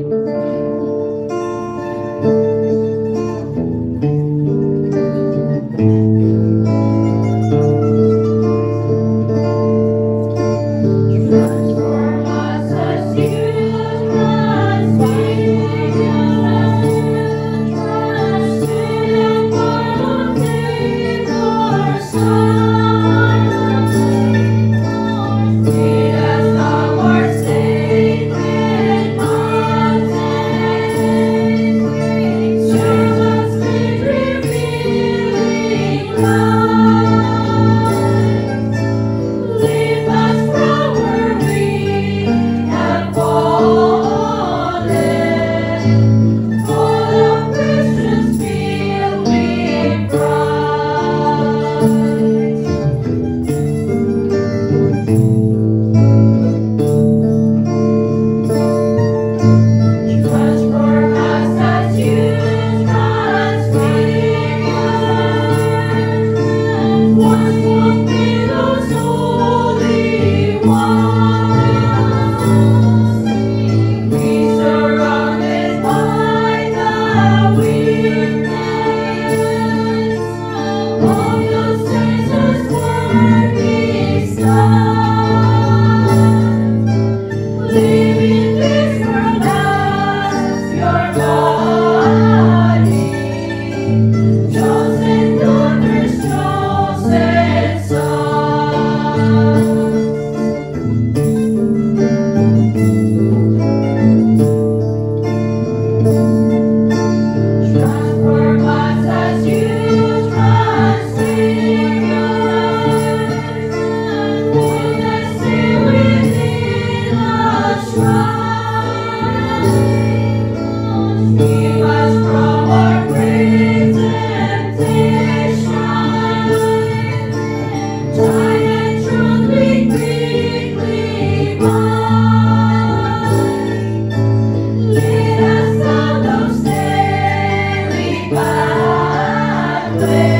Transform us as you transfigured. Trust in the quality of our sight. Lead us toward sacred mountains. Serve us with revealing light. Leave us from where we have fallen, full of Christians filled with pride. Transform us as you transfigured. Once fulfill those holy ones. Be surrounded by the witness of your senses worthy Son. Live in this world as your body, chosen daughters, chosen sons. Transform us as you transfigured. Put us still within us right. Keep us from our great temptation. Time and truth we quickly find. Lead us down those daily pathways.